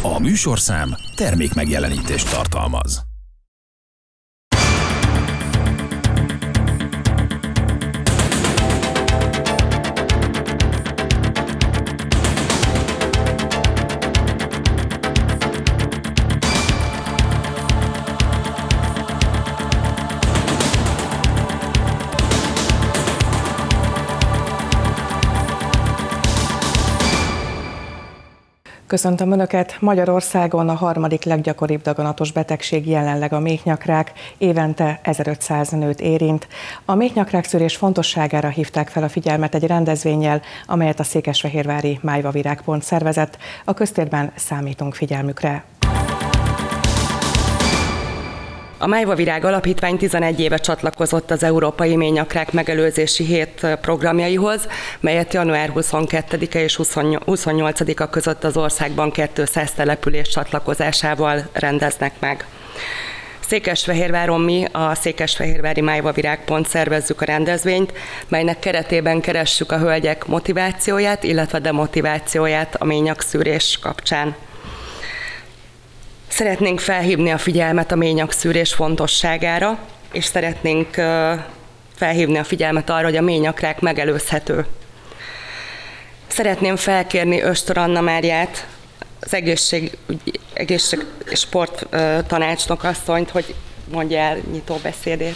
A műsorszám termékmegjelenítést tartalmaz. Köszöntöm Önöket! Magyarországon a harmadik leggyakoribb daganatos betegség jelenleg a méhnyakrák, évente 1500 nőt érint. A méhnyakrák-szűrés fontosságára hívták fel a figyelmet egy rendezvénnyel, amelyet a székesfehérvári Májvavirág.pont szervezett. A köztérben számítunk figyelmükre. A Májvavirág Alapítvány 11 éve csatlakozott az Európai Méhnyakrák Megelőzési Hét programjaihoz, melyet január 22-e és 28-a között az országban 200 település csatlakozásával rendeznek meg. Székesfehérváron mi, a Székesfehérvári Májvavirág.pont szervezzük a rendezvényt, melynek keretében keressük a hölgyek motivációját, illetve demotivációját a méhnyakszűrés kapcsán. Szeretnénk felhívni a figyelmet a méhnyakszűrés fontosságára, és szeretnénk felhívni a figyelmet arra, hogy a méhnyakrák megelőzhető. Szeretném felkérni Östor Anna Máriát, az egészség- és sport tanácsnok asszonyt, hogy mondja el nyitó beszédét.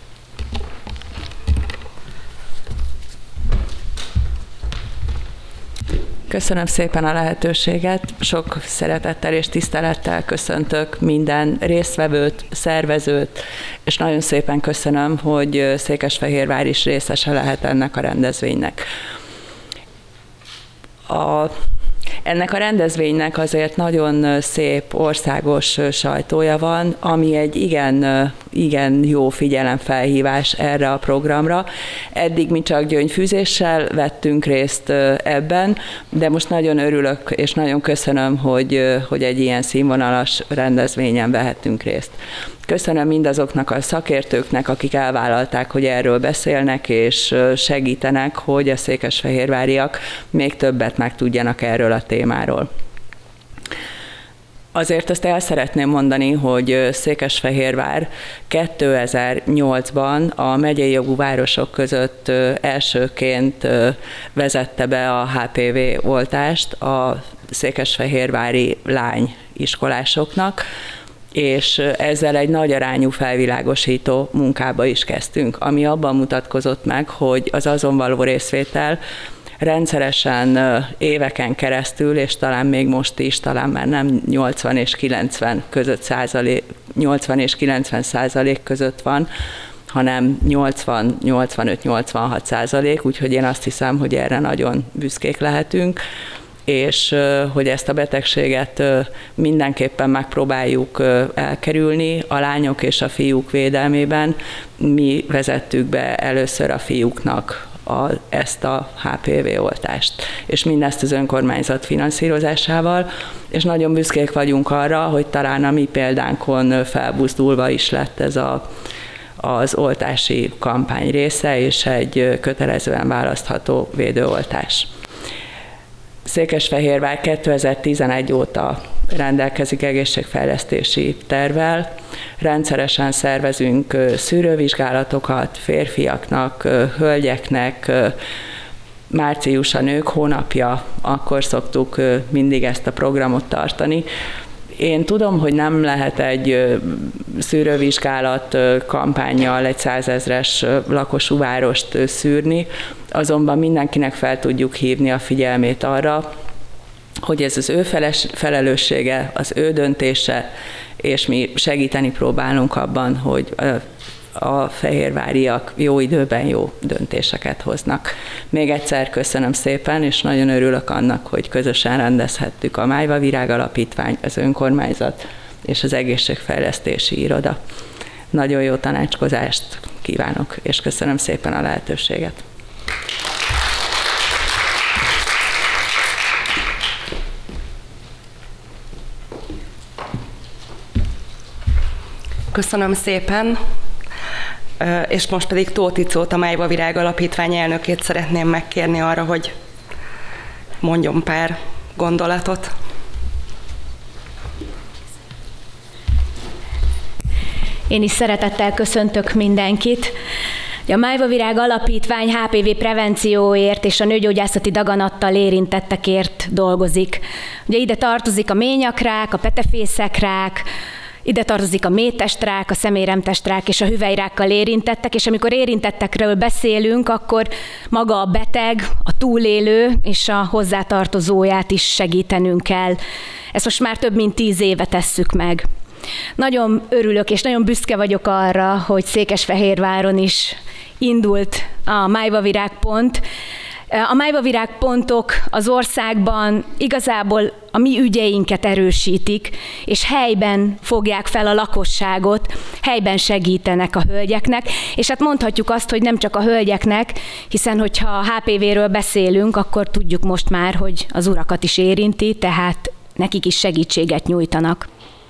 Köszönöm szépen a lehetőséget, sok szeretettel és tisztelettel köszöntök minden résztvevőt, szervezőt, és nagyon szépen köszönöm, hogy Székesfehérvár is részese lehet ennek a rendezvénynek. Ennek a rendezvénynek azért nagyon szép országos sajtója van, ami egy igen jó figyelemfelhívás erre a programra. Eddig mi csak gyöngyfűzéssel vettünk részt ebben, de most nagyon örülök és nagyon köszönöm, hogy egy ilyen színvonalas rendezvényen vehettünk részt. Köszönöm mindazoknak a szakértőknek, akik elvállalták, hogy erről beszélnek, és segítenek, hogy a székesfehérváriak még többet megtudjanak erről a témáról. Azért azt el szeretném mondani, hogy Székesfehérvár 2008-ban a megyei jogú városok között elsőként vezette be a HPV oltást a székesfehérvári lányiskolásoknak, és ezzel egy nagy arányú felvilágosító munkába is kezdtünk, ami abban mutatkozott meg, hogy az azon való részvétel rendszeresen éveken keresztül, és talán még most is, talán már nem 80 és 90 között 80 és 90% között van, hanem 80-85-86%, úgyhogy én azt hiszem, hogy erre nagyon büszkék lehetünk, és hogy ezt a betegséget mindenképpen megpróbáljuk elkerülni a lányok és a fiúk védelmében. Mi vezettük be először a fiúknak ezt a HPV oltást, és mindezt az önkormányzat finanszírozásával, és nagyon büszkék vagyunk arra, hogy talán a mi példánkon felbuzdulva is lett ez az oltási kampány része, és egy kötelezően választható védőoltás. Székesfehérvár 2011 óta rendelkezik egészségfejlesztési tervvel. Rendszeresen szervezünk szűrővizsgálatokat férfiaknak, hölgyeknek. Március a nők hónapja, akkor szoktuk mindig ezt a programot tartani. Én tudom, hogy nem lehet egy szűrővizsgálat kampánnyal egy 100 000-es lakosú várost szűrni, azonban mindenkinek fel tudjuk hívni a figyelmét arra, hogy ez az ő felelőssége, az ő döntése, és mi segíteni próbálunk abban, hogy a fehérváriak jó időben jó döntéseket hoznak. Még egyszer köszönöm szépen, és nagyon örülök annak, hogy közösen rendezhettük a Májvavirág Alapítvány, az önkormányzat és az egészségfejlesztési iroda. Nagyon jó tanácskozást kívánok, és köszönöm szépen a lehetőséget. Köszönöm szépen, és most pedig Tóth Icót, a Májvavirág Alapítvány elnökét szeretném megkérni arra, hogy mondjon pár gondolatot. Én is szeretettel köszöntök mindenkit. A Májva Virág Alapítvány HPV prevencióért és a nőgyógyászati daganattal érintettekért dolgozik. Ugye ide tartozik a ményakrák, a petefészekrák, ide tartozik a méhtestrák, a szeméremtestrák és a hüvelyrákkal érintettek, és amikor érintettekről beszélünk, akkor maga a beteg, a túlélő és a hozzátartozóját is segítenünk kell. Ezt most már több mint 10 éve tesszük meg. Nagyon örülök és nagyon büszke vagyok arra, hogy Székesfehérváron is indult a Májva Virág Pont. A Májva Virág Pontok az országban igazából a mi ügyeinket erősítik, és helyben fogják fel a lakosságot, helyben segítenek a hölgyeknek, és hát mondhatjuk azt, hogy nem csak a hölgyeknek, hiszen hogyha HPV-ről beszélünk, akkor tudjuk most már, hogy az urakat is érinti, tehát nekik is segítséget nyújtanak.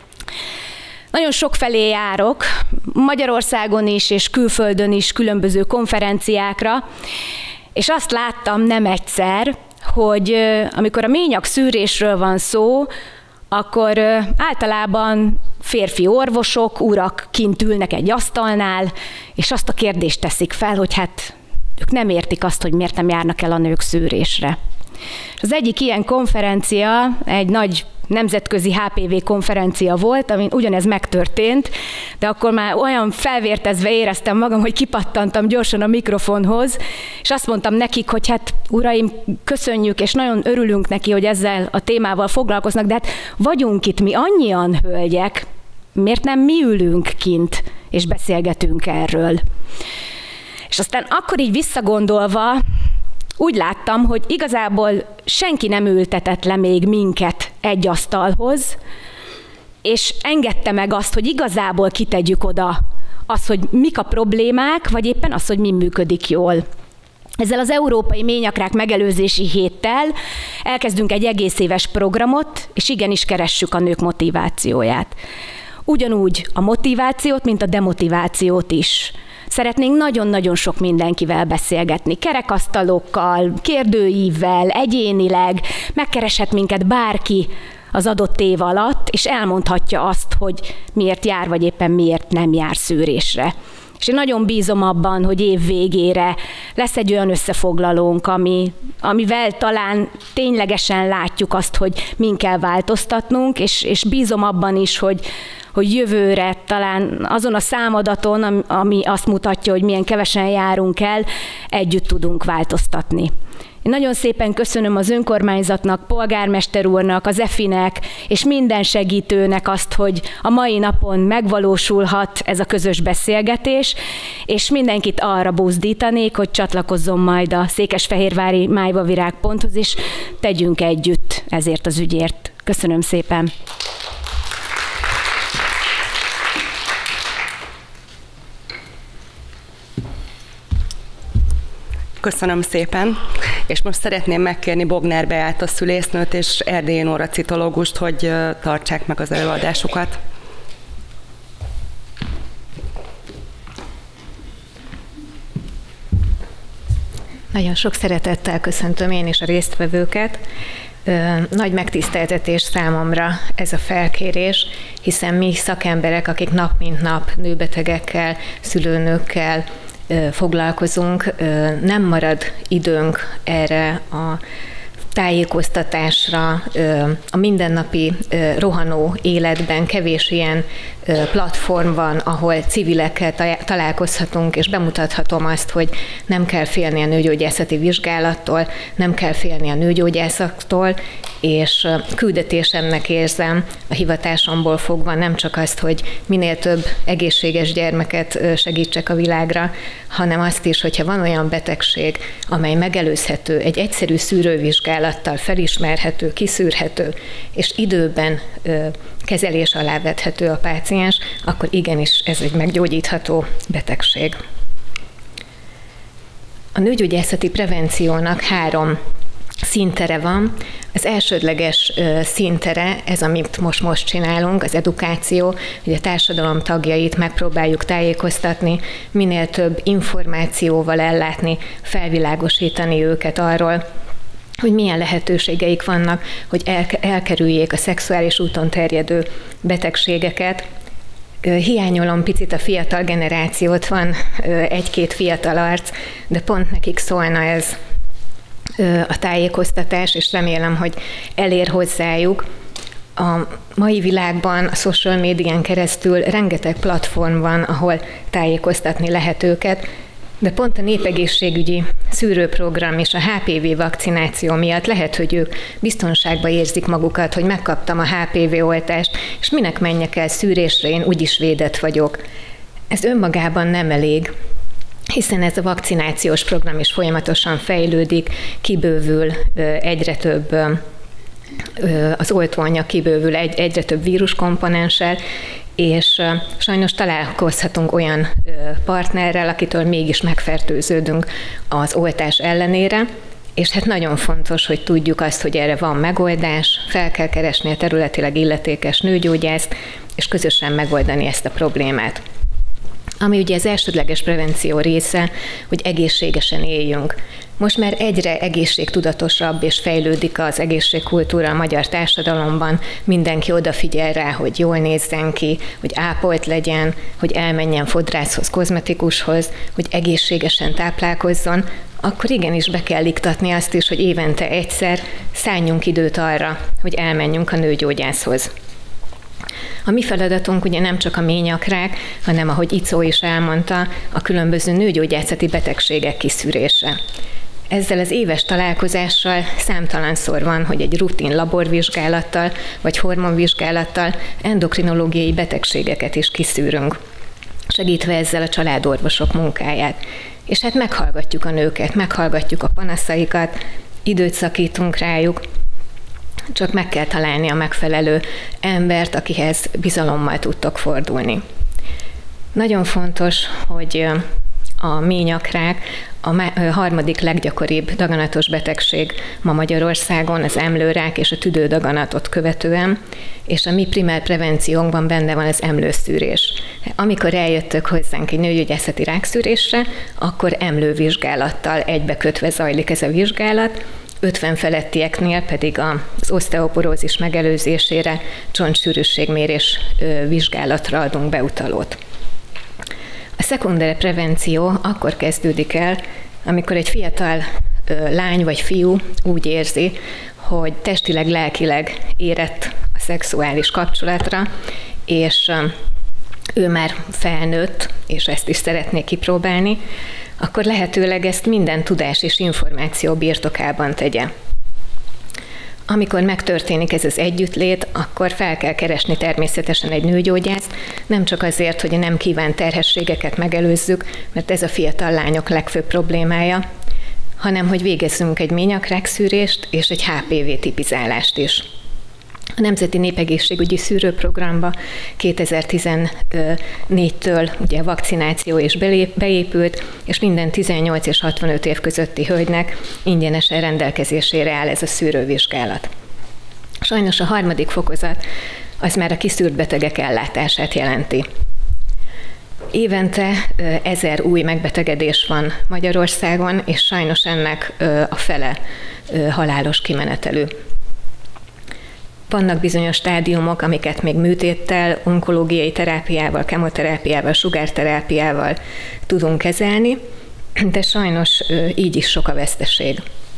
Nagyon sokfelé járok, Magyarországon is és külföldön is különböző konferenciákra, és azt láttam nem egyszer, hogy amikor a ményak szűrésről van szó, akkor általában férfi orvosok, urak kint ülnek egy asztalnál, és azt a kérdést teszik fel, hogy hát ők nem értik azt, hogy miért nem járnak el a nők szűrésre. Az egyik ilyen konferencia egy nagy nemzetközi HPV konferencia volt, amin ugyanez megtörtént, de akkor már olyan felvértezve éreztem magam, hogy kipattantam gyorsan a mikrofonhoz, és azt mondtam nekik, hogy hát uraim, köszönjük, és nagyon örülünk neki, hogy ezzel a témával foglalkoznak, de hát vagyunk itt mi annyian hölgyek, miért nem mi ülünk kint, és beszélgetünk erről. És aztán akkor így visszagondolva, úgy láttam, hogy igazából senki nem ültetett le még minket egy asztalhoz, és engedte meg azt, hogy igazából kitegyük oda azt, hogy mik a problémák, vagy éppen az, hogy mi működik jól. Ezzel az Európai Ményakrák Megelőzési Héttel elkezdünk egy egész éves programot, és igenis keressük a nők motivációját. Ugyanúgy a motivációt, mint a demotivációt is. Szeretnénk nagyon-nagyon sok mindenkivel beszélgetni, kerekasztalokkal, kérdőívvel, egyénileg, megkereshet minket bárki az adott év alatt, és elmondhatja azt, hogy miért jár, vagy éppen miért nem jár szűrésre. És én nagyon bízom abban, hogy év végére lesz egy olyan összefoglalónk, amivel talán ténylegesen látjuk azt, hogy min kell változtatnunk, és bízom abban is, hogy jövőre talán azon a számadaton, ami azt mutatja, hogy milyen kevesen járunk el, együtt tudunk változtatni. Én nagyon szépen köszönöm az önkormányzatnak, polgármester úrnak, az EFI-nek és minden segítőnek azt, hogy a mai napon megvalósulhat ez a közös beszélgetés, és mindenkit arra buzdítanék, hogy csatlakozzon majd a Székesfehérvári Májva Virág Ponthoz, és tegyünk együtt ezért az ügyért. Köszönöm szépen! Köszönöm szépen, és most szeretném megkérni Bogner Beáta szülésznőt és Erdélyi Nóra citológust, hogy tartsák meg az előadásukat. Nagyon sok szeretettel köszöntöm én is a résztvevőket. Nagy megtiszteltetés számomra ez a felkérés, hiszen mi szakemberek, akik nap mint nap nőbetegekkel, szülőnőkkel foglalkozunk, nem marad időnk erre a tájékoztatásra, a mindennapi rohanó életben kevés ilyen platform van, ahol civilekkel találkozhatunk, és bemutathatom azt, hogy nem kell félni a nőgyógyászati vizsgálattól, nem kell félni a nőgyógyászaktól, és küldetésemnek érzem a hivatásomból fogva nem csak azt, hogy minél több egészséges gyermeket segítsek a világra, hanem azt is, hogyha van olyan betegség, amely megelőzhető, egy egyszerű szűrővizsgálattal felismerhető, kiszűrhető, és időben kezelés alá vethető a páciens, akkor igenis ez egy meggyógyítható betegség. A nőgyógyászati prevenciónak 3 színtere van. Az elsődleges színtere, ez amit most csinálunk, az edukáció, hogy a társadalom tagjait megpróbáljuk tájékoztatni, minél több információval ellátni, felvilágosítani őket arról, hogy milyen lehetőségeik vannak, hogy elkerüljék a szexuális úton terjedő betegségeket. Hiányolom picit a fiatal generációt, van egy-két fiatal arc, de pont nekik szólna ez a tájékoztatás, és remélem, hogy elér hozzájuk. A mai világban a social médián keresztül rengeteg platform van, ahol tájékoztatni lehet őket, de pont a népegészségügyi szűrőprogram és a HPV vakcináció miatt lehet, hogy ők biztonságban érzik magukat, hogy megkaptam a HPV oltást, és minek menjek el szűrésre, én úgyis védett vagyok. Ez önmagában nem elég, hiszen ez a vakcinációs program is folyamatosan fejlődik, kibővül egyre több, az oltóanyag kibővül egyre több víruskomponenssel, és sajnos találkozhatunk olyan partnerrel, akitől mégis megfertőződünk az oltás ellenére, és hát nagyon fontos, hogy tudjuk azt, hogy erre van megoldás, fel kell keresni a területileg illetékes nőgyógyászt, és közösen megoldani ezt a problémát. Ami ugye az elsődleges prevenció része, hogy egészségesen éljünk. Most már egyre egészségtudatosabb és fejlődik az egészségkultúra a magyar társadalomban. Mindenki odafigyel rá, hogy jól nézzen ki, hogy ápolt legyen, hogy elmenjen fodrászhoz, kozmetikushoz, hogy egészségesen táplálkozzon. Akkor igenis be kell iktatni azt is, hogy évente egyszer szálljunk időt arra, hogy elmenjünk a nőgyógyászhoz. A mi feladatunk ugye nem csak a ményakrák, hanem ahogy Icó is elmondta, a különböző nőgyógyászati betegségek kiszűrése. Ezzel az éves találkozással számtalanszor van, hogy egy rutin laborvizsgálattal vagy hormonvizsgálattal endokrinológiai betegségeket is kiszűrünk, segítve ezzel a családorvosok munkáját. És hát meghallgatjuk a nőket, meghallgatjuk a panaszaikat, időt szakítunk rájuk, csak meg kell találni a megfelelő embert, akihez bizalommal tudtok fordulni. Nagyon fontos, hogy a ményakrák a harmadik leggyakoribb daganatos betegség ma Magyarországon, az emlőrák és a tüdődaganatot követően, és a mi primer prevenciónkban benne van az emlőszűrés. Amikor eljöttök hozzánk egy nőgyógyászati rákszűrésre, akkor emlővizsgálattal egybekötve zajlik ez a vizsgálat, 50 felettieknél pedig az oszteoporózis megelőzésére csontsűrűségmérés vizsgálatra adunk beutalót. A szekundere prevenció akkor kezdődik el, amikor egy fiatal lány vagy fiú úgy érzi, hogy testileg, lelkileg érett a szexuális kapcsolatra, és ő már felnőtt, és ezt is szeretné kipróbálni, akkor lehetőleg ezt minden tudás és információ birtokában tegye. Amikor megtörténik ez az együttlét, akkor fel kell keresni természetesen egy nőgyógyászt, nem csak azért, hogy a nem kívánt terhességeket megelőzzük, mert ez a fiatal lányok legfőbb problémája, hanem hogy végezzünk egy ményakrákszűrést és egy HPV tipizálást is. A Nemzeti Népegészségügyi Szűrőprogramba 2014-től ugye vakcináció is beépült, és minden 18 és 65 év közötti hölgynek ingyenesen rendelkezésére áll ez a szűrővizsgálat. Sajnos a harmadik fokozat az már a kiszűrt betegek ellátását jelenti. Évente 1000 új megbetegedés van Magyarországon, és sajnos ennek a fele halálos kimenetelű. Vannak bizonyos stádiumok, amiket még műtéttel, onkológiai terápiával, kemoterápiával, sugárterápiával tudunk kezelni, de sajnos így is sok a veszteség.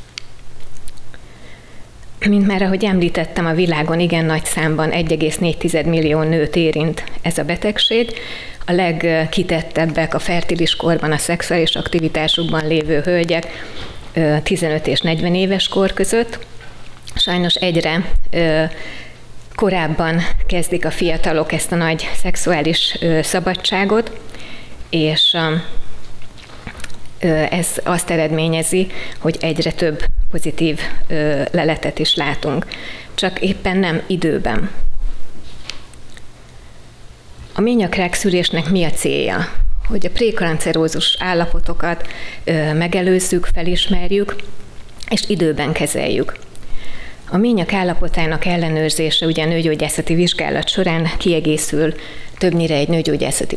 Mint már ahogy említettem, a világon igen nagy számban 1,4 millió nőt érint ez a betegség. A legkitettebbek a fertilis korban, a szexuális aktivitásukban lévő hölgyek 15 és 40 éves kor között. Sajnos egyre korábban kezdik a fiatalok ezt a nagy szexuális szabadságot, és ez azt eredményezi, hogy egyre több pozitív leletet is látunk, csak éppen nem időben. A ményakrákszűrésnek mi a célja? Hogy a prékancerózus állapotokat megelőzzük, felismerjük, és időben kezeljük. A ményak állapotának ellenőrzése ugye a nőgyógyászati vizsgálat során kiegészül többnyire egy nőgyógyászati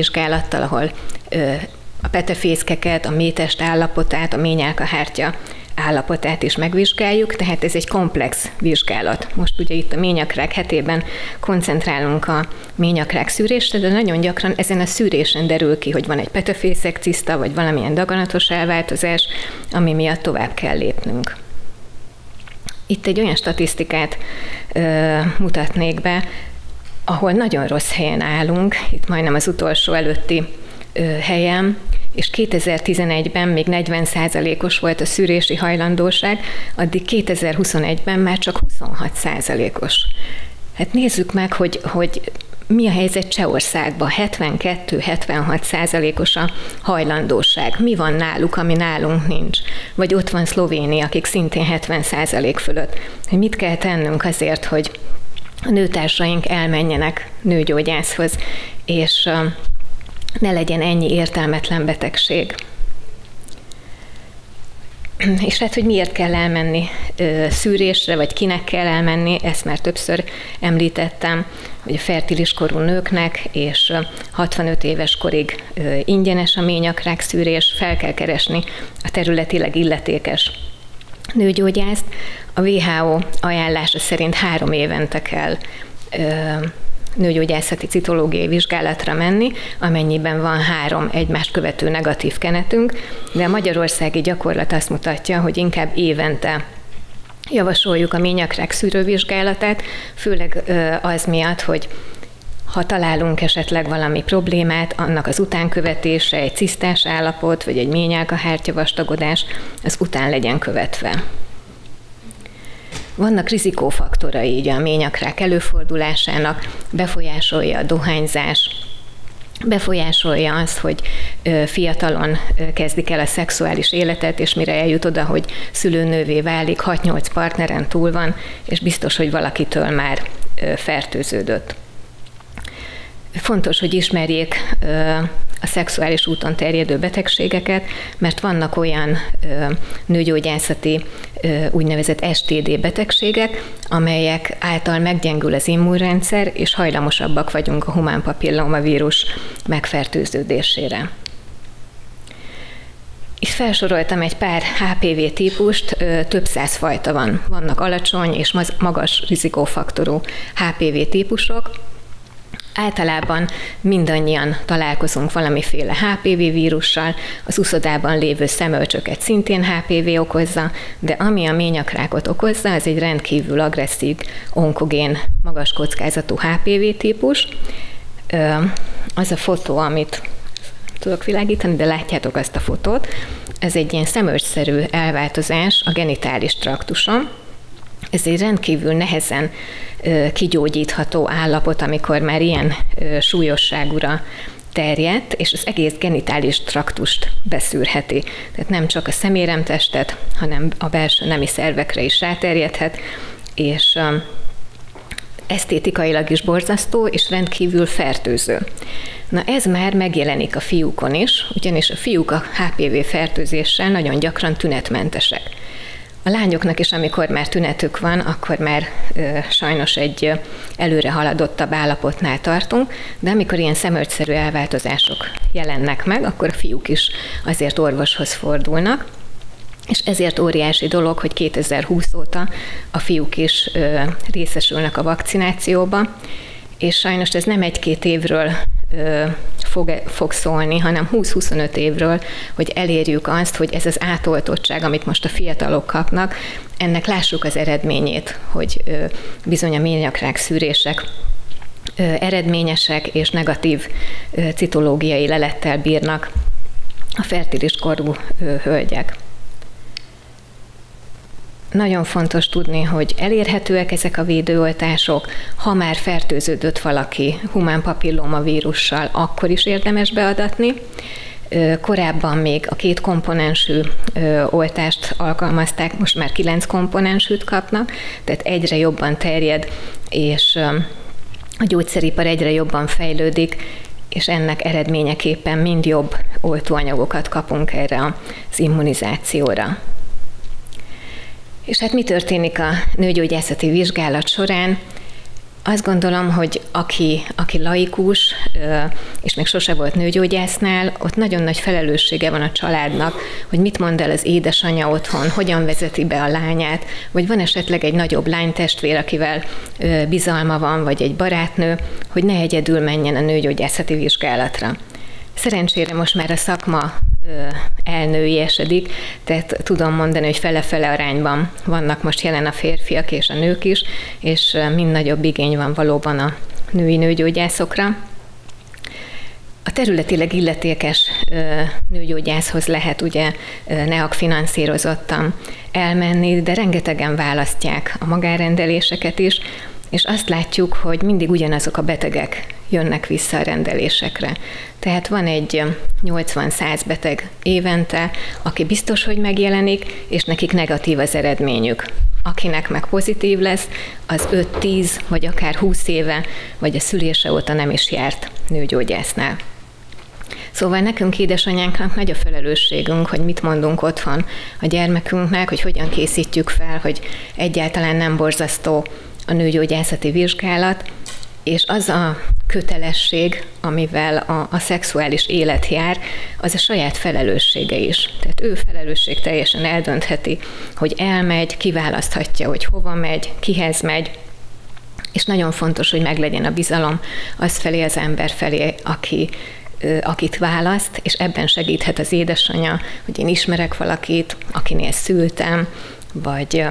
ultrahangvizsgálattal, ahol a petefészkeket, a méhtest állapotát, a ményálkahártya állapotát is megvizsgáljuk, tehát ez egy komplex vizsgálat. Most ugye itt a ményakrák hetében koncentrálunk a ményakrák szűrésre, de nagyon gyakran ezen a szűrésen derül ki, hogy van egy petafészek ciszta, vagy valamilyen daganatos elváltozás, ami miatt tovább kell lépnünk. Itt egy olyan statisztikát mutatnék be, ahol nagyon rossz helyen állunk, itt majdnem az utolsó előtti helyen, és 2011-ben még 40%-os volt a szűrési hajlandóság, addig 2021-ben már csak 26%-os. Hát nézzük meg, hogy mi a helyzet Csehországban, 72-76%-os a hajlandóság. Mi van náluk, ami nálunk nincs? Vagy ott van Szlovénia, akik szintén 70% fölött. Hogy mit kell tennünk azért, hogy a nőtársaink elmenjenek nőgyógyászhoz, és ne legyen ennyi értelmetlen betegség. És hát, hogy miért kell elmenni szűrésre, vagy kinek kell elmenni, ezt már többször említettem, hogy a fertilis korú nőknek és 65 éves korig ingyenes a ményakrák szűrés, fel kell keresni a területileg illetékes nőgyógyászt. A WHO ajánlása szerint 3 évente kell nőgyógyászati citológiai vizsgálatra menni, amennyiben van 3 egymást követő negatív kenetünk, de a magyarországi gyakorlat azt mutatja, hogy inkább évente javasoljuk a ményakrák szűrővizsgálatát, főleg az miatt, hogy ha találunk esetleg valami problémát, annak az utánkövetése, egy cisztás állapot, vagy egy ményálkahártya vastagodás, az után legyen követve. Vannak rizikófaktorai így a ményakrák előfordulásának, befolyásolja a dohányzás, befolyásolja azt, hogy fiatalon kezdik el a szexuális életet, és mire eljut oda, hogy szülőnővé válik, 6-8 partneren túl van, és biztos, hogy valakitől már fertőződött. Fontos, hogy ismerjék a szexuális úton terjedő betegségeket, mert vannak olyan nőgyógyászati úgynevezett STD betegségek, amelyek által meggyengül az immunrendszer, és hajlamosabbak vagyunk a humán papillomavírus megfertőződésére. Itt felsoroltam egy pár HPV típust, több 100 fajta van. Vannak alacsony és magas rizikófaktorú HPV típusok. Általában mindannyian találkozunk valamiféle HPV vírussal, az uszodában lévő szemölcsöket szintén HPV okozza, de ami a ményakrákot okozza, az egy rendkívül agresszív, onkogén, magas kockázatú HPV típus. Az a fotó, amit tudok világítani, de látjátok azt a fotót, ez egy ilyen szemölcsszerű elváltozás a genitális traktuson. Ez egy rendkívül nehezen kigyógyítható állapot, amikor már ilyen súlyosságúra terjedt, és az egész genitális traktust beszűrheti. Tehát nem csak a szeméremtestet, hanem a belső nemi szervekre is ráterjedhet, és esztétikailag is borzasztó, és rendkívül fertőző. Na ez már megjelenik a fiúkon is, ugyanis a fiúk a HPV fertőzéssel nagyon gyakran tünetmentesek. A lányoknak is, amikor már tünetük van, akkor már sajnos egy előre haladottabb állapotnál tartunk, de amikor ilyen szemölcsszerű elváltozások jelennek meg, akkor a fiúk is azért orvoshoz fordulnak, és ezért óriási dolog, hogy 2020 óta a fiúk is részesülnek a vakcinációba, és sajnos ez nem 1-2 évről fog szólni, hanem 20-25 évről, hogy elérjük azt, hogy ez az átoltottság, amit most a fiatalok kapnak, ennek lássuk az eredményét, hogy bizony a ményakrák szűrések eredményesek és negatív citológiai lelettel bírnak a fertilis korú hölgyek. Nagyon fontos tudni, hogy elérhetőek ezek a védőoltások, ha már fertőződött valaki humán papillomavírussal, akkor is érdemes beadatni. Korábban még a 2 komponensű oltást alkalmazták, most már 9 komponensűt kapnak, tehát egyre jobban terjed, és a gyógyszeripar egyre jobban fejlődik, és ennek eredményeképpen mind jobb oltóanyagokat kapunk erre az immunizációra. És hát mi történik a nőgyógyászati vizsgálat során? Azt gondolom, hogy aki laikus, és még sose volt nőgyógyásznál, ott nagyon nagy felelőssége van a családnak, hogy mit mond el az édesanyja otthon, hogyan vezeti be a lányát, vagy van esetleg egy nagyobb lánytestvér, akivel bizalma van, vagy egy barátnő, hogy ne egyedül menjen a nőgyógyászati vizsgálatra. Szerencsére most már a szakma elnőiesedik, tehát tudom mondani, hogy fele-fele arányban vannak most jelen a férfiak és a nők is, és mind nagyobb igény van valóban a női nőgyógyászokra. A területileg illetékes nőgyógyászhoz lehet ugye NEHAK finanszírozottan elmenni, de rengetegen választják a magánrendeléseket is, és azt látjuk, hogy mindig ugyanazok a betegek jönnek vissza a rendelésekre. Tehát van egy 80-100 beteg évente, aki biztos, hogy megjelenik, és nekik negatív az eredményük. Akinek meg pozitív lesz, az 5-10 vagy akár 20 éve, vagy a szülése óta nem is járt nőgyógyásznál. Szóval nekünk, édesanyánknak nagy a felelősségünk, hogy mit mondunk otthon a gyermekünknek, hogy hogyan készítjük fel, hogy egyáltalán nem borzasztó a nőgyógyászati vizsgálat, és az a kötelesség, amivel a szexuális élet jár, az a saját felelőssége is. Tehát ő felelősség teljesen eldöntheti, hogy elmegy, kiválaszthatja, hogy hova megy, kihez megy, és nagyon fontos, hogy meglegyen a bizalom az felé, az ember felé, akit választ, és ebben segíthet az édesanyja, hogy én ismerek valakit, akinél szültem, vagy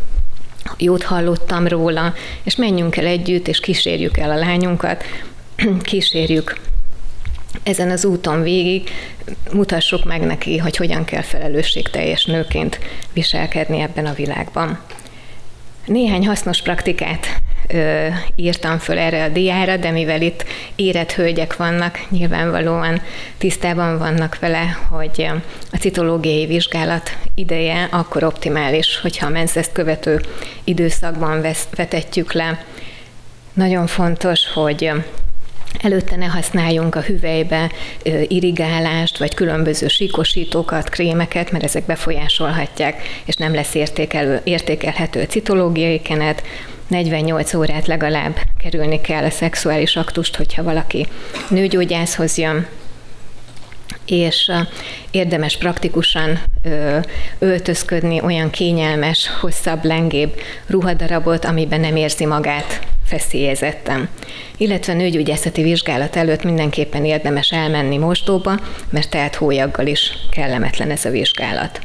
jót hallottam róla, és menjünk el együtt, és kísérjük el a lányunkat, kísérjük ezen az úton végig, mutassuk meg neki, hogy hogyan kell felelősségteljes nőként viselkedni ebben a világban. Néhány hasznos praktikát írtam föl erre a diára, de mivel itt érett hölgyek vannak, nyilvánvalóan tisztában vannak vele, hogy a citológiai vizsgálat ideje akkor optimális, hogyha a menzeszt követő időszakban vetetjük le. Nagyon fontos, hogy előtte ne használjunk a hüvelybe irrigálást, vagy különböző síkosítókat, krémeket, mert ezek befolyásolhatják, és nem lesz értékelhető a citológiai kenet. 48 órát legalább kerülni kell a szexuális aktust, hogyha valaki nőgyógyászhoz jön, és érdemes praktikusan öltözködni, olyan kényelmes, hosszabb, lengébb ruhadarabot, amiben nem érzi magát feszélyezetten. Illetve nőgyógyászati vizsgálat előtt mindenképpen érdemes elmenni mosdóba, mert tehát hólyaggal is kellemetlen ez a vizsgálat.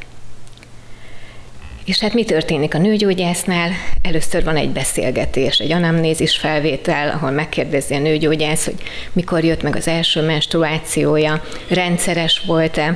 És hát mi történik a nőgyógyásznál? Először van egy beszélgetés, egy anamnézis felvétel, ahol megkérdezi a nőgyógyász, hogy mikor jött meg az első menstruációja, rendszeres volt-e,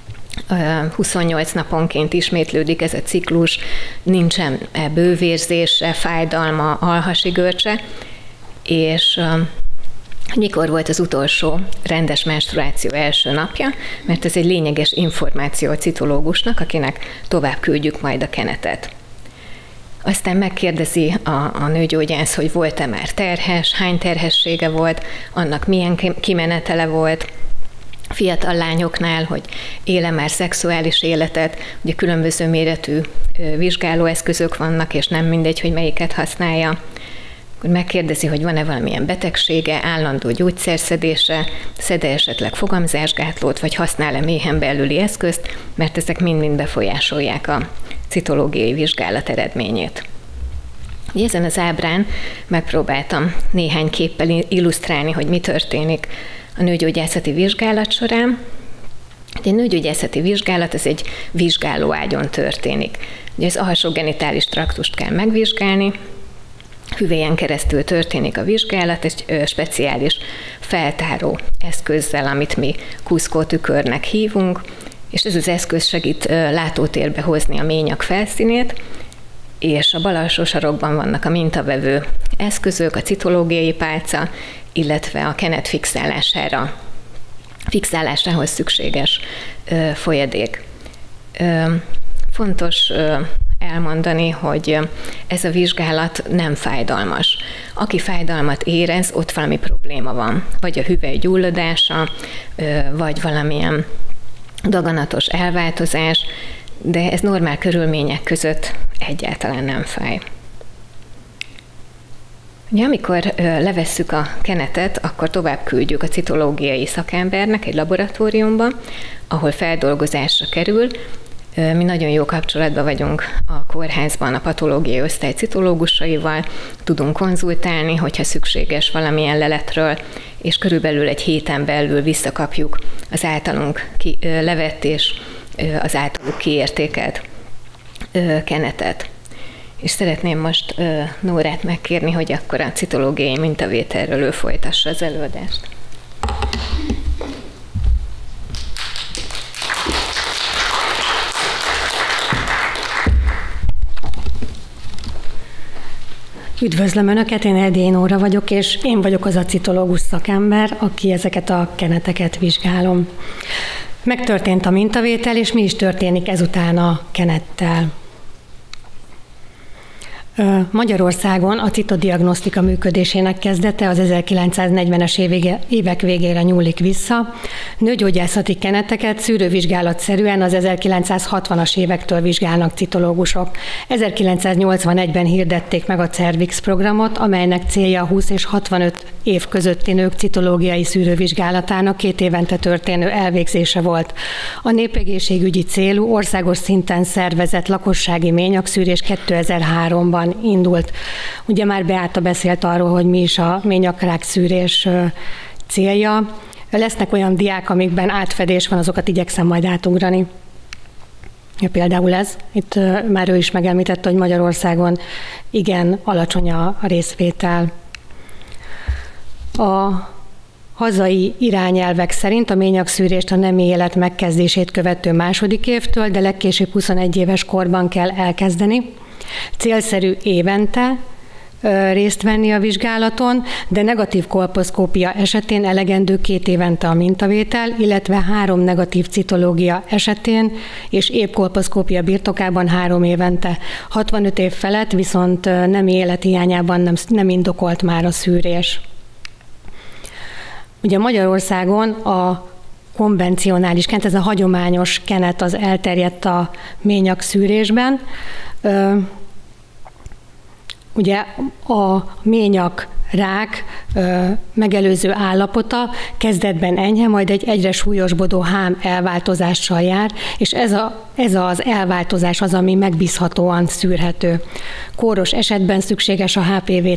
28 naponként ismétlődik ez a ciklus, nincsen bővérzése, fájdalma, alhasi görcse, és mikor volt az utolsó rendes menstruáció első napja, mert ez egy lényeges információ a citológusnak, akinek tovább küldjük majd a kenetet. Aztán megkérdezi a nőgyógyász, hogy volt-e már terhes, hány terhessége volt, annak milyen kimenetele volt, fiatal lányoknál, hogy éle már szexuális életet, ugye különböző méretű vizsgálóeszközök vannak, és nem mindegy, hogy melyiket használja. Megkérdezi, hogy van-e valamilyen betegsége, állandó gyógyszerszedése, szed-e esetleg fogamzásgátlót, vagy használ-e méhen belüli eszközt, mert ezek mind-mind befolyásolják a citológiai vizsgálat eredményét. Ezen az ábrán megpróbáltam néhány képpel illusztrálni, hogy mi történik a nőgyógyászati vizsgálat során. Egy nőgyógyászati vizsgálat, ez egy vizsgálóágyon történik. Ugye az alsógenitális traktust kell megvizsgálni, hüvelyen keresztül történik a vizsgálat, egy speciális feltáró eszközzel, amit mi kuszkótükörnek hívunk, és ez az eszköz segít látótérbe hozni a ményak felszínét, és a bal alsó sarokban vannak a mintavevő eszközök, a citológiai pálca, illetve a kenet fixálásához szükséges folyadék. Fontos elmondani, hogy ez a vizsgálat nem fájdalmas. Aki fájdalmat érez, ott valami probléma van. Vagy a hüvely gyulladása, vagy valamilyen daganatos elváltozás, de ez normál körülmények között egyáltalán nem fáj. Ugye, amikor levesszük a kenetet, akkor tovább küldjük a citológiai szakembernek egy laboratóriumba, ahol feldolgozásra kerül. Mi nagyon jó kapcsolatban vagyunk a kórházban a patológiai osztály citológusaival, tudunk konzultálni, hogyha szükséges valamilyen leletről, és körülbelül egy héten belül visszakapjuk az általunk levett és az általuk kiértékelt kenetet. És szeretném most Nórát megkérni, hogy akkor a citológiai mintavételről ő folytassa az előadást. Üdvözlöm Önöket, én Erdélyi Nóra vagyok, és én vagyok az a citológus szakember, aki ezeket a keneteket vizsgálom. Megtörtént a mintavétel, és mi is történik ezután a kenettel. Magyarországon a citodiagnosztika működésének kezdete az 1940-es évek végére nyúlik vissza. Nőgyógyászati keneteket szűrővizsgálatszerűen az 1960-as évektől vizsgálnak citológusok. 1981-ben hirdették meg a Cervix programot, amelynek célja a 20 és 65 év közötti nők citológiai szűrővizsgálatának 2 évente történő elvégzése volt. A népegészségügyi célú országos szinten szervezett lakossági ményakszűrés 2003-ban indult. Ugye már Beáta beszélt arról, hogy mi is a ményakrák szűrés célja. Lesznek olyan diák, amikben átfedés van, azokat igyekszem majd átugrani. Ja, például ez. Itt már ő is megemlítette, hogy Magyarországon igen alacsony a részvétel. A hazai irányelvek szerint a ményakszűrést a nemi élet megkezdését követő második évtől, de legkésőbb 21 éves korban kell elkezdeni. Célszerű évente részt venni a vizsgálaton, de negatív kolposzkópia esetén elegendő 2 évente a mintavétel, illetve 3 negatív citológia esetén és épp kolposzkópia birtokában 3 évente. 65 év felett viszont nemi élet hiányában nem indokolt már a szűrés. Ugye Magyarországon a konvencionális kenet, ez a hagyományos kenet az elterjedt a ményakszűrésben. Ugye a ményak rák megelőző állapota kezdetben enyhe, majd egy egyre súlyosbodó hám elváltozással jár, és ez az elváltozás az, ami megbízhatóan szűrhető. Kóros esetben szükséges a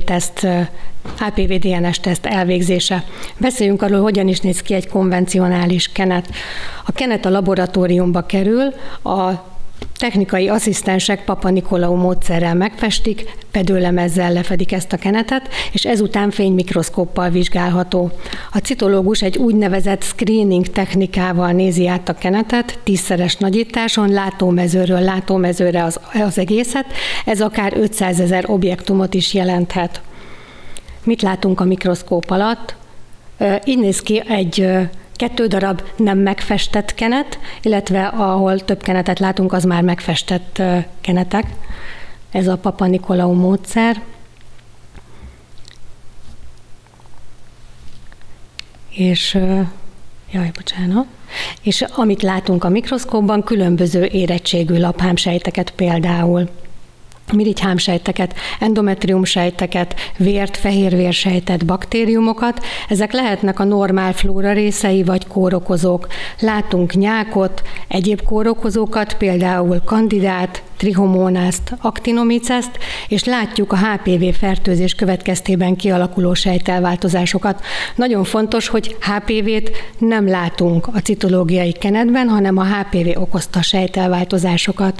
HPV-DNS teszt elvégzése. Beszéljünk arról, hogyan is néz ki egy konvencionális kenet. A kenet a laboratóriumba kerül, a technikai asszisztensek Papa Nikolaou módszerrel megfestik, fedőlemezzel lefedik ezt a kenetet, és ezután fénymikroszkóppal vizsgálható. A citológus egy úgynevezett screening technikával nézi át a kenetet, 10-szeres nagyításon, látómezőről látómezőre az egészet, ez akár 500 000 objektumot is jelenthet. Mit látunk a mikroszkóp alatt? Így néz ki egy 2 darab nem megfestett kenet, illetve ahol több kenetet látunk, az már megfestett kenetek. Ez a Papa Nikolaou módszer. És, és amit látunk a mikroszkópban, különböző érettségű laphámsejteket például. Mirigyhámsejteket, endometriumsejteket, vért, fehérvérsejtet, baktériumokat. Ezek lehetnek a normál flóra részei vagy kórokozók. Látunk nyákot, egyéb kórokozókat, például kandidát, trichomonászt, aktinomiceszt, és látjuk a HPV fertőzés következtében kialakuló sejtelváltozásokat. Nagyon fontos, hogy HPV-t nem látunk a citológiai kenetben, hanem a HPV okozta sejtelváltozásokat.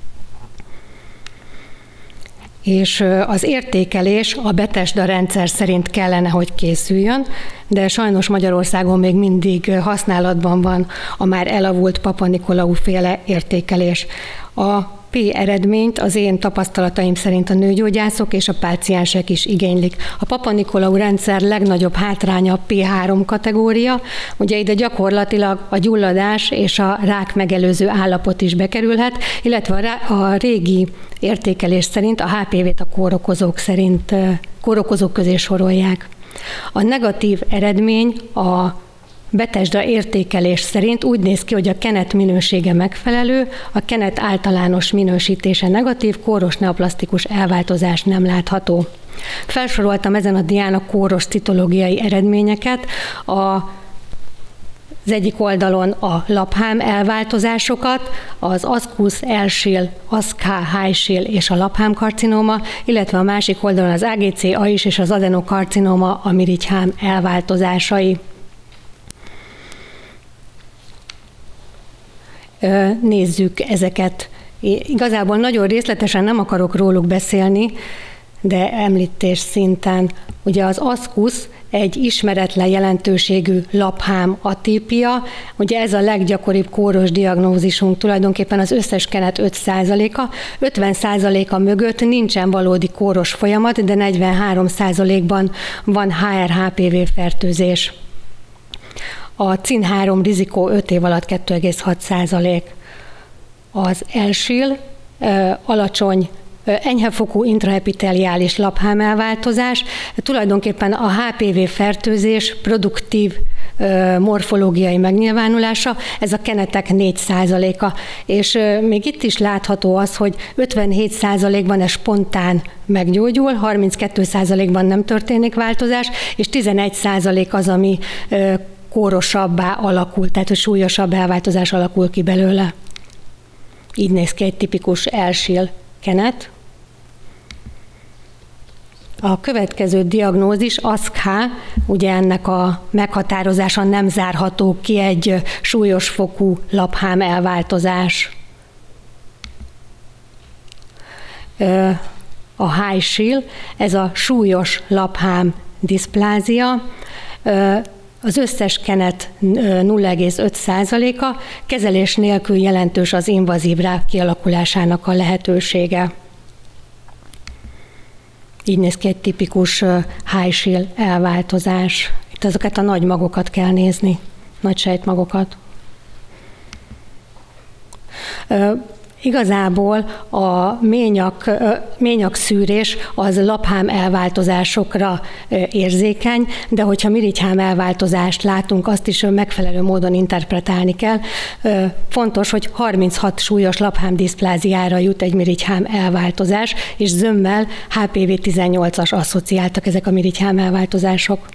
És az értékelés a Bethesda rendszer szerint kellene, hogy készüljön, de sajnos Magyarországon még mindig használatban van a már elavult Papa Nikolaou féle értékelés. A P eredményt az én tapasztalataim szerint a nőgyógyászok és a páciensek is igénylik. A Papa Nikolaou rendszer legnagyobb hátránya a P3 kategória, ugye ide gyakorlatilag a gyulladás és a rák megelőző állapot is bekerülhet, illetve a régi értékelés szerint a HPV-t a kórokozók közé sorolják. A negatív eredmény a Bethesda értékelés szerint úgy néz ki, hogy a kenet minősége megfelelő, a kenet általános minősítése negatív, kóros neoplasztikus elváltozás nem látható. Felsoroltam ezen a dián a kóros citológiai eredményeket, az egyik oldalon a laphám elváltozásokat, az ASCUS, ELSIL, ASCH, HISIL és a laphám-karcinóma, illetve a másik oldalon az AGC, AIS és az adenokarcinóma, a mirigyhám elváltozásai. Nézzük ezeket. Igazából nagyon részletesen nem akarok róluk beszélni, de említés szinten. Ugye az ASCUS egy ismeretlen jelentőségű laphám atípia, ugye ez a leggyakoribb kóros diagnózisunk, tulajdonképpen az összes kenet 5%-a, 50%-a mögött nincsen valódi kóros folyamat, de 43%-ban van HR-HPV fertőzés. A CIN-3 rizikó 5 év alatt 2,6%. Az ELSIL alacsony enyhefokú intraepiteliális laphámelváltozás, tulajdonképpen a HPV fertőzés produktív morfológiai megnyilvánulása, ez a kenetek 4%-a, és még itt is látható az, hogy 57%-ban ez spontán meggyógyul, 32%-ban nem történik változás, és 11% az, ami kórosabbá alakul, tehát hogy súlyosabb elváltozás alakul ki belőle. Így néz ki egy tipikus ELSIL kenet. A következő diagnózis ASCH, ugye ennek a meghatározása nem zárható ki egy súlyos fokú laphám elváltozás. A HISIL, ez a súlyos laphám diszplázia, az összes kenet 0,5%-a, kezelés nélkül jelentős az invazív rák kialakulásának a lehetősége. Így néz ki egy tipikus HISIL elváltozás. Itt ezeket a nagy magokat kell nézni, nagy sejtmagokat. Igazából a ményak szűrés az laphám elváltozásokra érzékeny, de hogyha mirigyhám elváltozást látunk, azt is megfelelő módon interpretálni kell. Fontos, hogy 36 súlyos laphám diszpláziára jut egy mirigyhám elváltozás, és zömmel HPV-18-as asszociáltak ezek a mirigyhám elváltozások.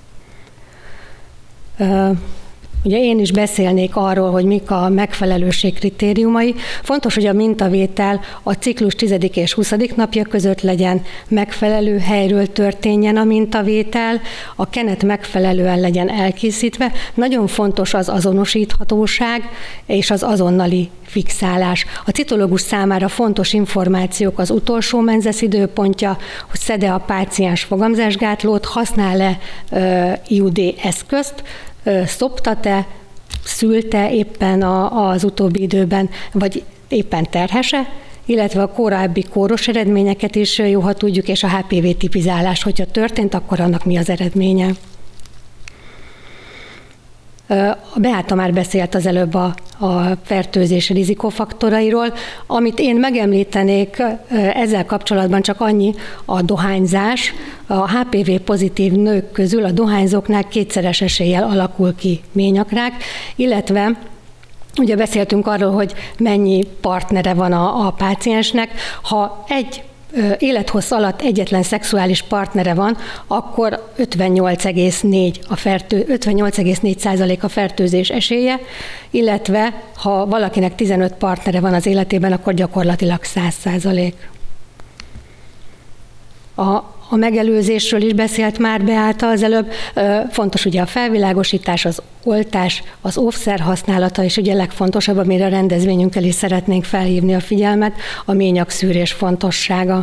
Ugye én is beszélnék arról, hogy mik a megfelelőség kritériumai. Fontos, hogy a mintavétel a ciklus 10. és 20. napja között legyen, megfelelő helyről történjen a mintavétel, a kenet megfelelően legyen elkészítve. Nagyon fontos az azonosíthatóság és az azonnali fixálás. A citológus számára fontos információk az utolsó menzesz időpontja, hogy szed-e a páciens fogamzásgátlót, használ-e IUD eszközt, szoptat-e, szülte éppen az utóbbi időben, vagy éppen terhese, illetve a korábbi kóros eredményeket is jó, ha tudjuk, és a HPV tipizálás, hogyha történt, akkor annak mi az eredménye. Beáta már beszélt az előbb a fertőzés rizikófaktorairól. Amit én megemlítenék ezzel kapcsolatban csak annyi, a dohányzás. A HPV pozitív nők közül a dohányzóknál 2-szeres eséllyel alakul ki ményakrák, illetve ugye beszéltünk arról, hogy mennyi partnere van a páciensnek. Ha egy élethossz alatt egyetlen szexuális partnere van, akkor 58,4% a fertőzés esélye, illetve ha valakinek 15 partnere van az életében, akkor gyakorlatilag 100%. A megelőzésről is beszélt már Beáta az előbb. Fontos ugye a felvilágosítás, az oltás, az óvszer használata, és ugye legfontosabb, amire a rendezvényünkkel is szeretnénk felhívni a figyelmet, a ményakszűrés fontossága.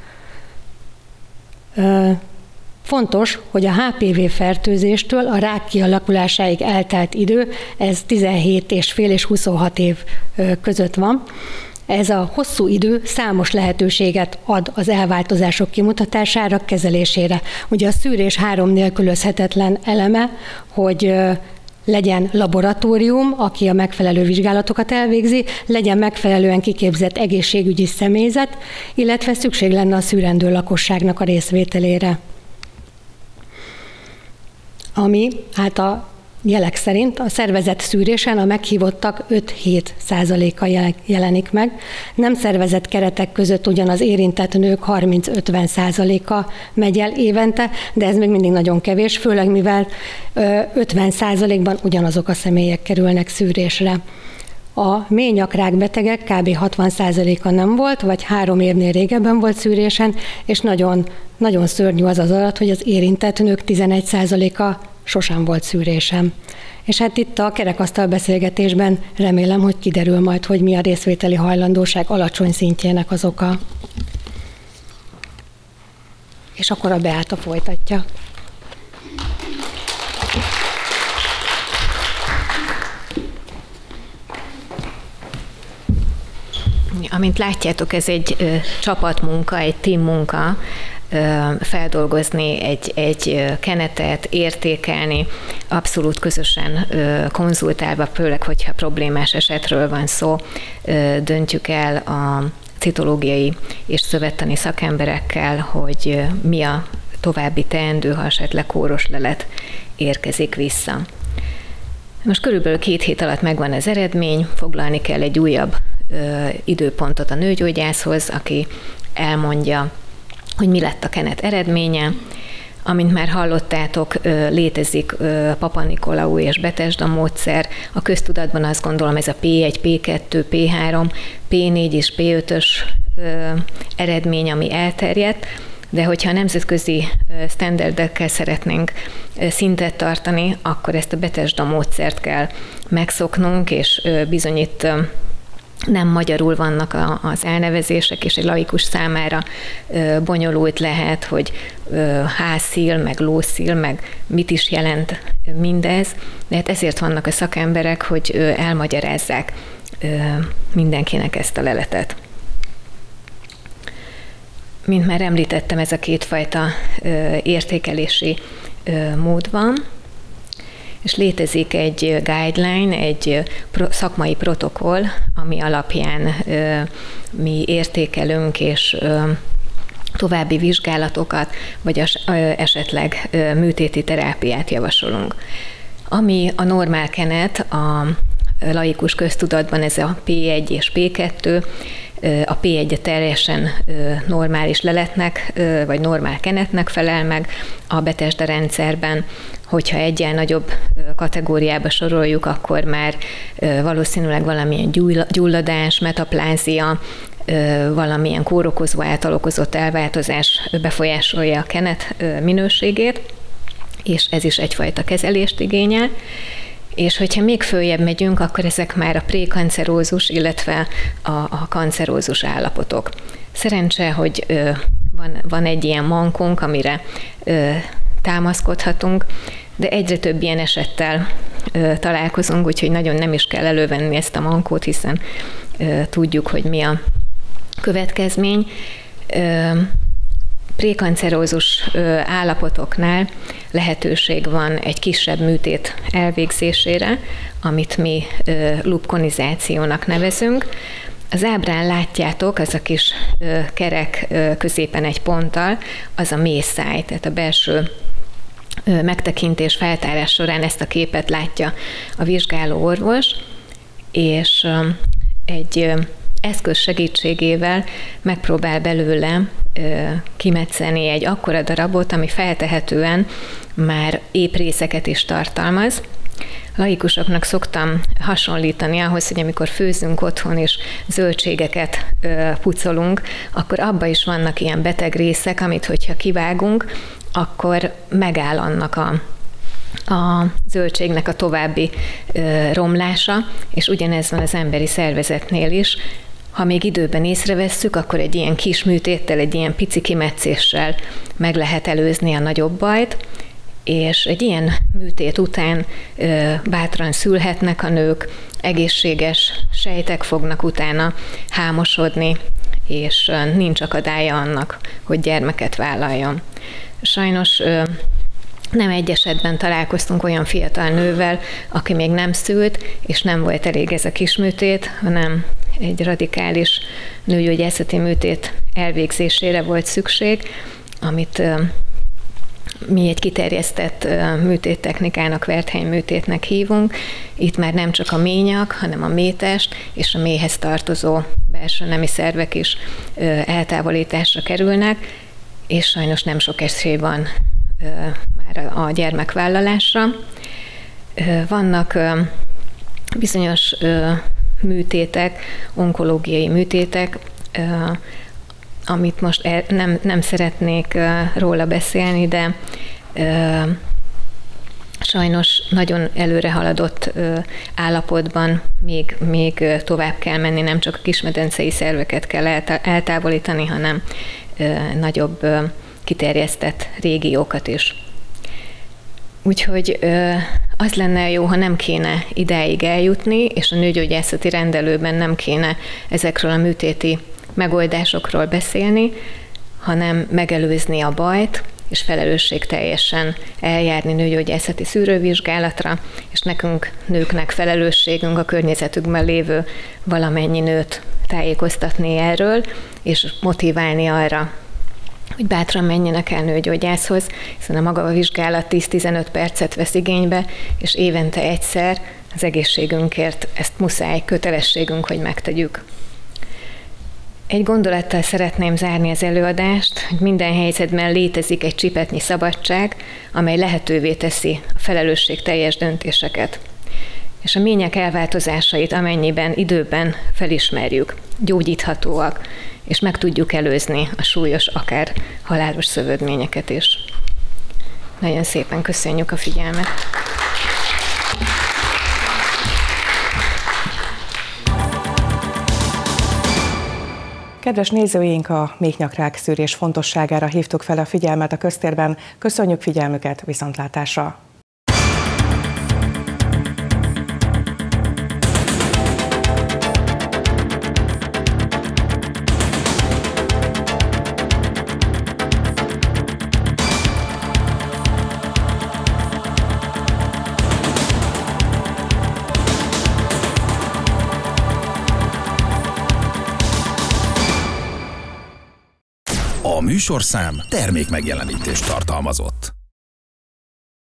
Fontos, hogy a HPV fertőzéstől a rák kialakulásáig eltelt idő, ez 17,5 és 26 év között van. Ez a hosszú idő számos lehetőséget ad az elváltozások kimutatására, kezelésére. Ugye a szűrés 3 nélkülözhetetlen eleme, hogy legyen laboratórium, aki a megfelelő vizsgálatokat elvégzi, legyen megfelelően kiképzett egészségügyi személyzet, illetve szükség lenne a szűrendő lakosságnak a részvételére. Ami hát a jelek szerint a szervezett szűrésen a meghívottak 5-7%-a jelenik meg, nem szervezett keretek között ugyan az érintett nők 30-50%-a megy el évente, de ez még mindig nagyon kevés, főleg mivel 50%-ban ugyanazok a személyek kerülnek szűrésre. A méhnyakrák betegek kb. 60%-a nem volt, vagy 3 évnél régebben volt szűrésen, és nagyon, nagyon szörnyű az adat, hogy az érintett nők 11%-a sosem volt szűrésem. És hát itt a kerekasztal beszélgetésben remélem, hogy kiderül majd, hogy mi a részvételi hajlandóság alacsony szintjének az oka. És akkor a Beáta folytatja. Amint látjátok, ez egy csapatmunka, egy teammunka, feldolgozni egy kenetet, értékelni, abszolút közösen konzultálva, főleg, hogyha problémás esetről van szó, döntjük el a citológiai és szövettani szakemberekkel, hogy mi a további teendő, ha esetleg kóros lelet érkezik vissza. Most körülbelül 2 hét alatt megvan az eredmény, foglalni kell egy újabb időpontot a nőgyógyászhoz, aki elmondja, hogy mi lett a kenet eredménye. Amint már hallottátok, létezik Papanikolaou és Bethesda módszer. A köztudatban azt gondolom ez a P1, P2, P3, P4 és P5-ös eredmény, ami elterjedt, de hogyha a nemzetközi sztenderdekkel szeretnénk szintet tartani, akkor ezt a Bethesda módszert kell megszoknunk, és bizony itt nem magyarul vannak az elnevezések, és egy laikus számára bonyolult lehet, hogy házszíl, meg lószíl, meg mit is jelent mindez, de hát ezért vannak a szakemberek, hogy elmagyarázzák mindenkinek ezt a leletet. Mint már említettem, ez a 2 fajta értékelési mód van, és létezik egy guideline, egy szakmai protokoll, ami alapján mi értékelünk, és további vizsgálatokat, vagy esetleg műtéti terápiát javasolunk. Ami a normál kenet, a laikus köztudatban ez a P1 és P2, a P1 teljesen normális leletnek, vagy normál kenetnek felel meg, a Bethesda rendszerben, hogyha egyen nagyobb kategóriába soroljuk, akkor már valószínűleg valamilyen gyulladás, metaplázia, valamilyen kórokozó által okozott elváltozás befolyásolja a kenet minőségét, és ez is egyfajta kezelést igényel. És hogyha még följebb megyünk, akkor ezek már a prékancerózus, illetve a kancerózus állapotok. Szerencse, hogy van egy ilyen mankónk, amire támaszkodhatunk, de egyre több ilyen esettel találkozunk, úgyhogy nagyon nem is kell elővenni ezt a mankót, hiszen tudjuk, hogy mi a következmény. Prékancerózus állapotoknál lehetőség van egy kisebb műtét elvégzésére, amit mi lupkonizációnak nevezünk. Az ábrán látjátok, az a kis kerek középen egy ponttal, az a méhszáj, tehát a belső megtekintés, feltárás során ezt a képet látja a vizsgáló orvos, és egy eszköz segítségével megpróbál belőle kimetszeni egy akkora darabot, ami feltehetően már éprészeket is tartalmaz. Laikusoknak szoktam hasonlítani ahhoz, hogy amikor főzünk otthon és zöldségeket pucolunk, akkor abba is vannak ilyen beteg részek, amit hogyha kivágunk, akkor megáll annak a zöldségnek a további romlása, és ugyanez van az emberi szervezetnél is. Ha még időben észrevesszük, akkor egy ilyen kis műtéttel, egy ilyen pici kimetszéssel meg lehet előzni a nagyobb bajt, és egy ilyen műtét után bátran szülhetnek a nők, egészséges sejtek fognak utána hámosodni, és nincs akadálya annak, hogy gyermeket vállaljon. Sajnos nem egy esetben találkoztunk olyan fiatal nővel, aki még nem szült, és nem volt elég ez a kisműtét, hanem egy radikális nőgyógyászati műtét elvégzésére volt szükség, amit mi egy kiterjesztett műtéttechnikának, Wertheim műtétnek hívunk. Itt már nem csak a ményak, hanem a méhtest és a méhhez tartozó belső nemi szervek is eltávolításra kerülnek, és sajnos nem sok esély van már a gyermekvállalásra. Vannak bizonyos műtétek, onkológiai műtétek, amit most nem szeretnék róla beszélni, de sajnos nagyon előre haladott állapotban még tovább kell menni, nem csak a kismedencei szerveket kell eltávolítani, hanem nagyobb kiterjesztett régiókat is. Úgyhogy az lenne jó, ha nem kéne idáig eljutni, és a nőgyógyászati rendelőben nem kéne ezekről a műtéti megoldásokról beszélni, hanem megelőzni a bajt, és felelősségteljesen eljárni nőgyógyászati szűrővizsgálatra, és nekünk, nőknek felelősségünk a környezetükben lévő valamennyi nőt tájékoztatni erről, és motiválni arra, hogy bátran menjenek el nőgyógyászhoz, hiszen a maga a vizsgálat 10-15 percet vesz igénybe, és évente egyszer az egészségünkért ezt muszáj, kötelességünk, hogy megtegyük. Egy gondolattal szeretném zárni az előadást, hogy minden helyzetben létezik egy csipetnyi szabadság, amely lehetővé teszi a felelősségteljes döntéseket. És a mények elváltozásait amennyiben időben felismerjük, gyógyíthatóak, és meg tudjuk előzni a súlyos, akár halálos szövődményeket is. Nagyon szépen köszönjük a figyelmet! Kedves nézőink, a méhnyakrák szűrés fontosságára hívtuk fel a figyelmet a köztérben. Köszönjük figyelmüket, viszontlátásra! A műsorszám termékmegjelenítést tartalmazott.